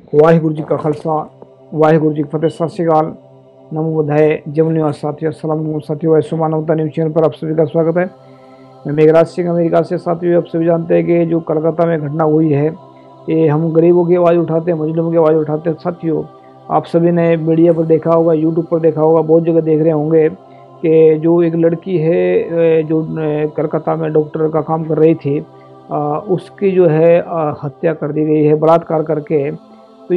वाहिगुरु जी का खालसा वाहिगुरु जी की फतेह। सत श्री अकाल, नमो बुद्धाय। जय निवास साथियों, अस्सलाम साथियों। ऐसो मानवता न्यूज चैनल पर आप सभी का स्वागत है। मैं मेघराज सिंह अमेरिका से। साथियों, आप सभी जानते हैं कि जो कलकत्ता में घटना हुई है, ये हम गरीबों की आवाज़ उठाते हैं, मजलूमों की आवाज़ उठाते हैं। साथियों, आप सभी ने मीडिया पर देखा होगा, यूट्यूब पर देखा होगा, बहुत जगह देख रहे होंगे कि जो एक लड़की है जो कलकत्ता में डॉक्टर का काम कर रही थी, उसकी जो है हत्या कर दी गई है बलात्कार करके। तो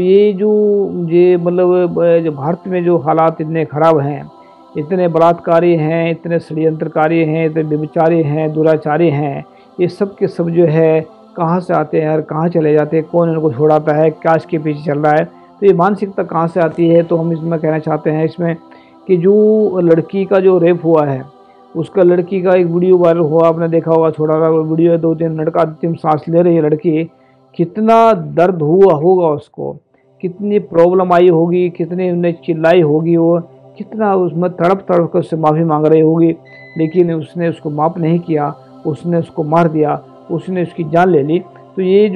ये मतलब जो भारत में जो हालात इतने ख़राब हैं, इतने बलात्कारी हैं, इतने षड्यंत्रकारी हैं, इतने व्यभिचारी हैं, दुराचारी हैं, ये सब के सब जो है कहाँ से आते हैं और कहाँ चले जाते हैं, कौन इनको छुड़ाता है, क्या इसके पीछे चल रहा है। तो ये मानसिकता कहाँ से आती है, तो हम इसमें कहना चाहते हैं इसमें कि जो लड़की का जो रेप हुआ है, उसका लड़की का एक वीडियो वायरल हुआ, आपने देखा होगा, छोटा सा वीडियो है, 2-3 मिनट का, अंतिम सांस ले रही है लड़की। कितना दर्द हुआ होगा उसको, कितनी प्रॉब्लम आई होगी, कितनी उन्हें चिल्लाई होगी, वो कितना उसमें तड़प तड़प कर उससे माफ़ी मांग रही होगी, लेकिन उसने उसको माफ़ नहीं किया, उसने उसको मार दिया, उसने उसकी जान ले ली। तो ये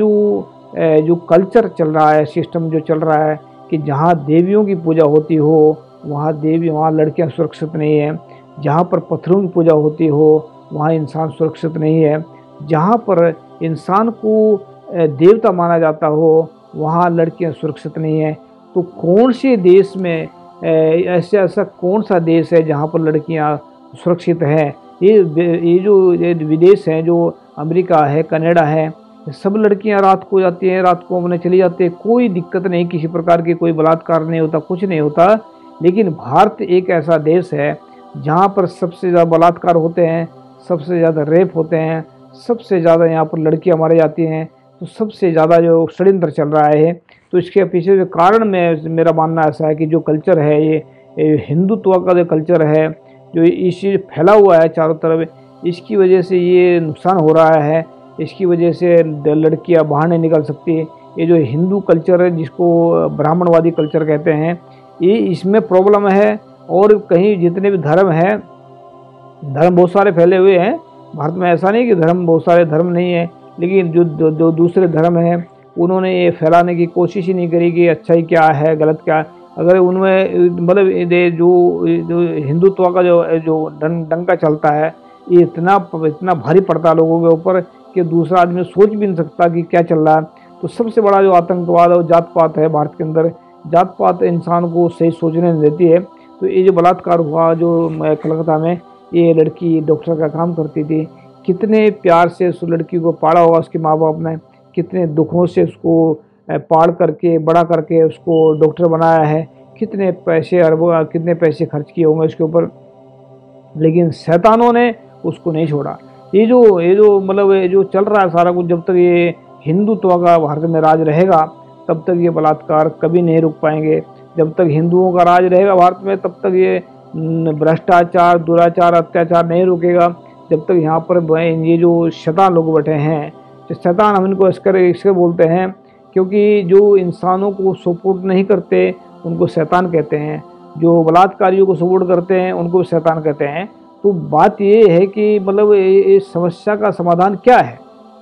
जो कल्चर चल रहा है, सिस्टम जो चल रहा है कि जहाँ देवियों की पूजा होती हो वहाँ लड़कियाँ सुरक्षित नहीं है, जहाँ पर पत्थरों की पूजा होती हो वहाँ इंसान सुरक्षित नहीं है, जहाँ पर इंसान को देवता माना जाता हो वहाँ लड़कियां सुरक्षित नहीं है। तो कौन से देश में ऐसा कौन सा देश है जहाँ पर लड़कियां सुरक्षित हैं? ये जो विदेश हैं, जो अमेरिका है, कनाडा है, सब लड़कियां रात को जाती हैं, रात को अपने चली जाती है, कोई दिक्कत नहीं, किसी प्रकार की कोई बलात्कार नहीं होता, कुछ नहीं होता। लेकिन भारत एक ऐसा देश है जहाँ पर सबसे ज़्यादा बलात्कार होते हैं, सबसे ज़्यादा रेप होते हैं, सबसे ज़्यादा यहाँ पर लड़कियाँ मारी जाती हैं। तो सबसे ज़्यादा जो षड्यंत्र चल रहा है, तो इसके पीछे जो कारण मेरा मानना ऐसा है कि जो कल्चर है, ये हिंदुत्व का जो कल्चर है, जो इस चीज़ फैला हुआ है चारों तरफ, इसकी वजह से ये नुकसान हो रहा है। इसकी वजह से लड़कियां बाहर नहीं निकल सकती। ये जो हिंदू कल्चर है, जिसको ब्राह्मणवादी कल्चर कहते हैं, ये इसमें प्रॉब्लम है। और कहीं जितने भी धर्म हैं, धर्म बहुत सारे फैले हुए हैं भारत में, ऐसा नहीं कि धर्म बहुत सारे धर्म नहीं है, लेकिन जो दूसरे धर्म हैं उन्होंने ये फैलाने की कोशिश ही नहीं करी कि अच्छाई क्या है, गलत क्या है। अगर उनमें मतलब जो हिंदुत्व का जो डंका चलता है, ये इतना भारी पड़ता है लोगों के ऊपर कि दूसरा आदमी सोच भी नहीं सकता कि क्या चल रहा है। तो सबसे बड़ा जो आतंकवाद और जात पात है भारत के अंदर, जात पात इंसान को सही सोचने नहीं देती है। तो ये जो बलात्कार हुआ जो कलकत्ता में, ये लड़की डॉक्टर का काम करती थी, कितने प्यार से उस लड़की को पाला होगा उसके माँ बाप ने, कितने दुखों से उसको पाल करके बड़ा करके उसको डॉक्टर बनाया है, कितने पैसे खर्च किए होंगे उसके ऊपर, लेकिन शैतानों ने उसको नहीं छोड़ा। ये जो मतलब ये जो चल रहा है सारा कुछ, जब तक ये हिंदुत्व का भारत में राज रहेगा तब तक ये बलात्कार कभी नहीं रुक पाएंगे। जब तक हिंदुओं का राज रहेगा भारत में तब तक ये भ्रष्टाचार, दुराचार, अत्याचार नहीं रुकेगा। जब तक यहाँ पर ये जो शैतान लोग बैठे हैं, तो शैतान हम इनको इसके बोलते हैं, क्योंकि जो इंसानों को सपोर्ट नहीं करते उनको शैतान कहते हैं, जो बलात्कारियों को सपोर्ट करते हैं उनको शैतान कहते हैं। तो बात ये है कि मतलब इस समस्या का समाधान क्या है?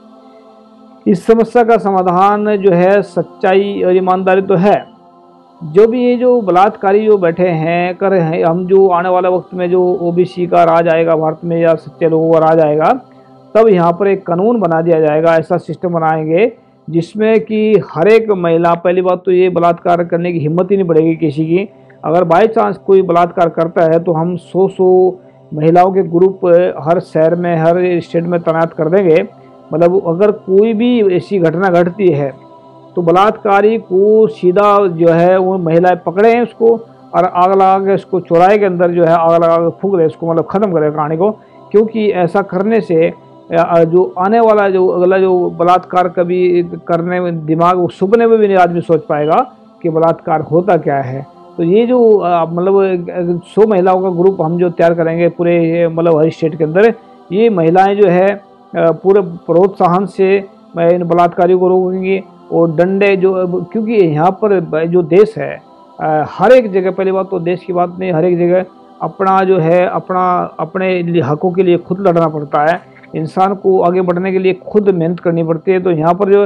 इस समस्या का समाधान जो है सच्चाई और ईमानदारी तो है। जो भी ये जो बलात्कारी जो बैठे हैं कर हैं, हम जो आने वाला वक्त में जो ओबीसी का राज आएगा भारत में, या सच्चे लोगों का राज आएगा, तब यहाँ पर एक कानून बना दिया जाएगा, ऐसा सिस्टम बनाएंगे जिसमें कि हर एक महिला, पहली बात तो ये बलात्कार करने की हिम्मत ही नहीं पड़ेगी किसी की। अगर बाई चांस कोई बलात्कार करता है तो हम 100 महिलाओं के ग्रुप हर शहर में, हर स्टेट में तैनात कर देंगे। मतलब अगर कोई भी ऐसी घटना घटती है तो बलात्कारी को सीधा जो है वो महिलाएं पकड़े उसको और आग लगा के उसको चौराहे के अंदर जो है आग लगा के फूंक दे उसको, मतलब ख़त्म करे कहानी को। क्योंकि ऐसा करने से जो आने वाला जो अगला जो बलात्कार कभी करने में दिमाग सुपने में भी नहीं आदमी सोच पाएगा कि बलात्कार होता क्या है। तो ये जो मतलब 100 महिलाओं का ग्रुप हम जो तैयार करेंगे पूरे मतलब हर स्टेट के अंदर, ये महिलाएं जो है पूरे प्रोत्साहन से इन बलात्कारियों को रोकेंगी। और डंडे जो, क्योंकि यहाँ पर जो देश है हर एक जगह, पहली बात तो देश की बात नहीं, हर एक जगह अपना जो है अपने हकों के लिए खुद लड़ना पड़ता है। इंसान को आगे बढ़ने के लिए खुद मेहनत करनी पड़ती है। तो यहाँ पर जो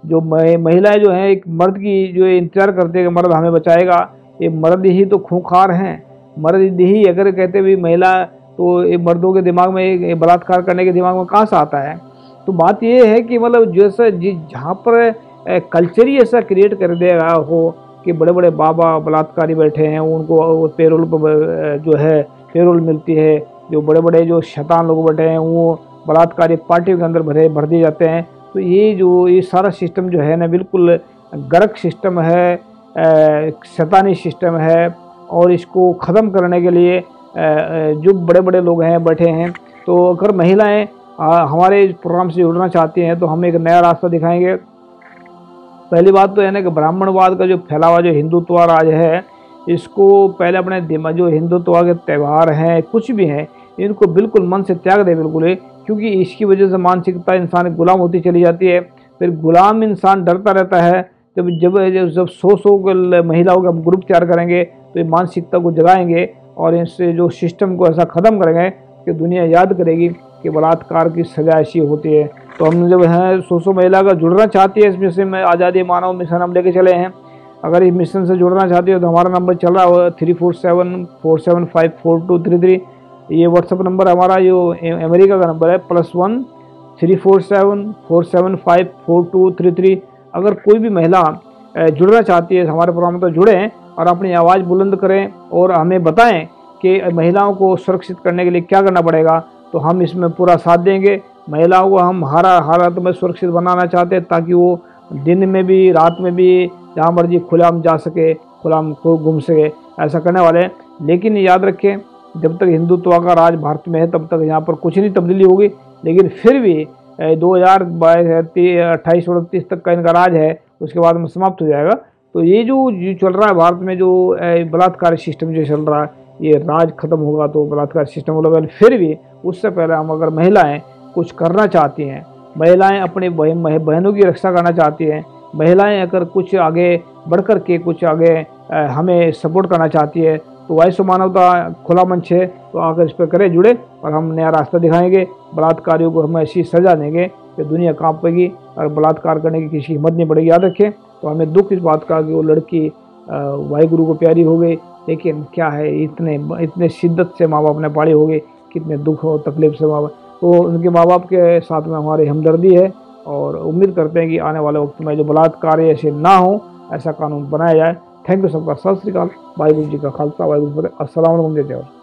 जो महिलाएं जो हैं एक मर्द की जो इंतजार करते हैं कि मर्द हमें बचाएगा, ये मर्द ही तो खूंखार हैं। मर्द ही अगर कहते भी महिला, तो ये मर्दों के दिमाग में बलात्कार करने के दिमाग में कहाँ से आता है। तो बात ये है कि मतलब जैसा जहाँ पर कल्चर ही ऐसा क्रिएट कर देगा हो कि बड़े बड़े बाबा बलात्कारी बैठे हैं, उनको पेरोल पर जो है पेरोल मिलती है, जो बड़े बड़े जो शैतान लोग बैठे हैं वो बलात्कारी पार्टियों के अंदर भर दिए जाते हैं। तो ये सारा सिस्टम जो है ना बिल्कुल गर्क सिस्टम है, शैतानी सिस्टम है, और इसको ख़त्म करने के लिए जो बड़े बड़े लोग हैं बैठे हैं। तो अगर महिलाएं हमारे प्रोग्राम से जुड़ना चाहती हैं तो हम एक नया रास्ता दिखाएंगे। पहली बात तो है ना कि ब्राह्मणवाद का जो फैला हुआ जो हिंदुत्व राज है, इसको पहले अपने दिमाग जो हिंदुत्व के त्यौहार हैं कुछ भी हैं इनको बिल्कुल मन से त्याग दे बिल्कुल ही, क्योंकि इसकी वजह से मानसिकता इंसान गुलाम होती चली जाती है। फिर गुलाम इंसान डरता रहता है। जब जब जब 100 महिलाओं का ग्रुप तैयार करेंगे तो ये मानसिकता को जगाएंगे और इससे जो सिस्टम को ऐसा ख़त्म करेंगे कि दुनिया याद करेगी कि बलात्कार की सजा ऐसी होती है। तो हम जब है 100 महिला का जुड़ना चाहती है इस मिशन में, आज़ादी मानव मिशन हम लेके चले हैं। अगर इस मिशन से जुड़ना चाहती हो तो हमारा नंबर चल रहा है 3474754233। ये व्हाट्सअप नंबर हमारा जो अमेरिका का नंबर है +1 347 4754233। अगर कोई भी महिला जुड़ना चाहती है हमारे प्रोग्राम तो जुड़ें और अपनी आवाज़ बुलंद करें और हमें बताएं कि महिलाओं को सुरक्षित करने के लिए क्या करना पड़ेगा। तो हम इसमें पूरा साथ देंगे। महिलाओं को हम हर हालत में सुरक्षित बनाना चाहते हैं ताकि वो दिन में भी रात में भी जहाँ मर्जी खुलेआम जा सके, खुलेआम घूम सके, ऐसा करने वाले हैं। लेकिन याद रखें जब तक हिंदुत्व का राज भारत में है तब तक यहाँ पर कुछ नहीं तब्दीली होगी। लेकिन फिर भी 2028-29 तक का इनका राज है, उसके बाद में समाप्त हो जाएगा। तो ये जो चल रहा है भारत में जो बलात्कार सिस्टम जो चल रहा है, ये राज खत्म होगा तो बलात्कार सिस्टम होगा। फिर भी उससे पहले हम अगर महिलाएं कुछ करना चाहती हैं, महिलाएं अपनी बहनों की रक्षा करना चाहती हैं, महिलाएं अगर कुछ आगे बढ़ कर के कुछ आगे हमें सपोर्ट करना चाहती है तो वॉइस ऑफ मानवता खुला मंच है। तो आकर इस पर करें जुड़े और हम नया रास्ता दिखाएंगे। बलात्कारियों को हम ऐसी सज़ा देंगे कि दुनिया कांपेगी और बलात्कार करने की किसी हिम्मत नहीं पड़ेगी। याद रखें। तो हमें दुख इस बात का कि वो लड़की वाहिगुरु को प्यारी हो गई, लेकिन क्या है इतने शिद्दत से माँ बाप ने पाली हो गई, कितने दुख और तकलीफ से माँ बाप। तो उनके माँ बाप के साथ में हमारी हमदर्दी है और उम्मीद करते हैं कि आने वाले वक्त में जो बलात्कार ऐसे ना हो, ऐसा कानून बनाया जाए। थैंक यू सबका। सत श्री अकाल। वाहिगुरु जी का खालसा, वाहिगुरु जी की फतेह। अस्सलाम वालेकुम। जय जय।